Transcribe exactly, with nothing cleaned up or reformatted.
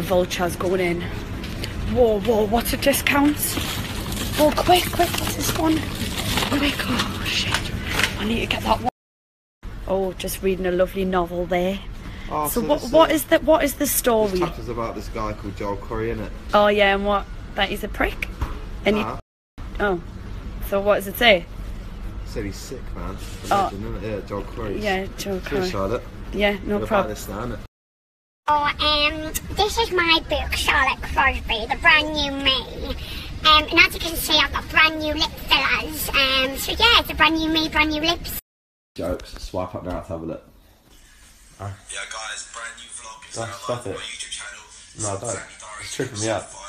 vultures going in. Whoa, whoa, what's the discounts? Oh, quick, quick, what's this one? Quick, oh shit, I need to get that one. Oh, just reading a lovely novel there. Oh, so, so what, what is the what is the story? This chapter's about this guy called Joel Curry, innit? Oh yeah, and what? That he's a prick? And nah. he, oh, so what does it say? It said he's sick, man. Oh. Legend, isn't it? Yeah, Joel Curry. Yeah, Joel Curry. Cheers, Charlotte. Yeah, no problem. Oh, um, this is my book, Charlotte Crosby, the brand new me. Um, and as you can see, I've got brand new lip fillers. Um, so yeah, it's a brand new me, brand new lips. Jokes. Swipe up now to have a look. Oh. Yeah, guys, brand new vlog is out on my YouTube channel. No, don't. It's tripping me out.